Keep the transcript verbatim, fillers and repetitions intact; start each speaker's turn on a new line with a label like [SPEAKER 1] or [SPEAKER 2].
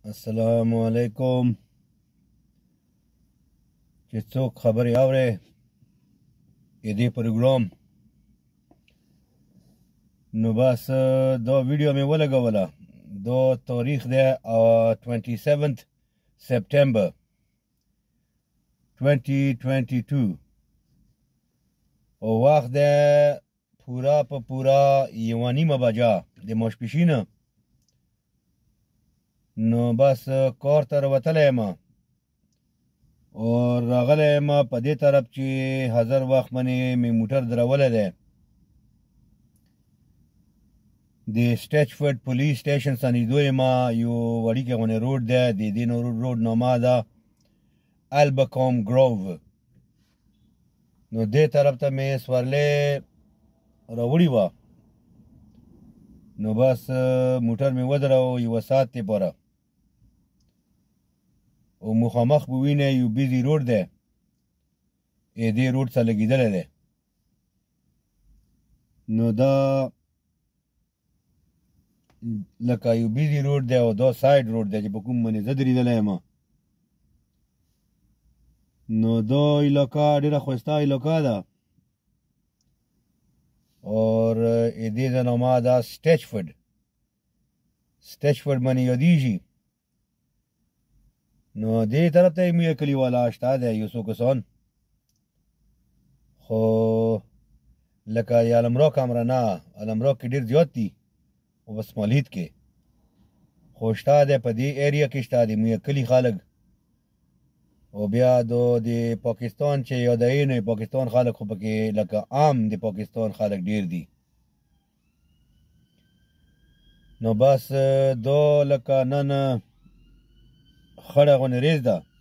[SPEAKER 1] السلام علیکم. چې څوک خبرې اوري د دې پروګرام نو بس دا ویډیو مې ولګوله. دا تاریخ دی twenty seventh September twenty twenty-two او وخت دی پورا په پورا یوه نیمه بجه د ماسپښینه. نو بس کار ته راوتلی یم او راغلی یم په دې طرف چې حضر وخت باندې مې موټر درولی دی د سټیچفورډ پولیس سټیشن څخه نږدې یم. یو وړیکی غوندې روډ دی. د دې روډ نامه ده البکوم ګروو. نو دې طرف ته مې سورلۍ راوړې وه. نو بس موټر مې ودرو یوه ساعت دپاره او مخامخ به وینئ یو بیزي روډ دی. دې روډ څخه لګېدلی دی. نو دا لکه یو بیزي روډ دی او دا ساید روډ دی چې په کوم باندې زه درېدلی یم. نو دا علاقه ډېره ښایسته علاقه ده اور دې ځای نامه ده سټیچفورډ. سټیچفورډ باندې یادېږي. نو دې طرف ته یې موږ کلیواله شته دی یو څو کسان، خو لکه د المراک امره نه. المراک کې ډېر زیات دي او په سمالهید کې خو شته دی. په دې ایریا کې شته دی موږ کلي خلک. او بیا دو د پاکستان چې یادوي نو پاکستان خلک خو پکې لکه عام د پاکستان خلک ډېر دي. نو بس دا لکه نن خړه غوندې ریز ده